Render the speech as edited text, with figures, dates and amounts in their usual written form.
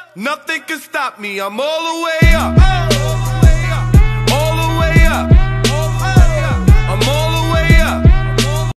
Nothing can stop me, I'm all the way up.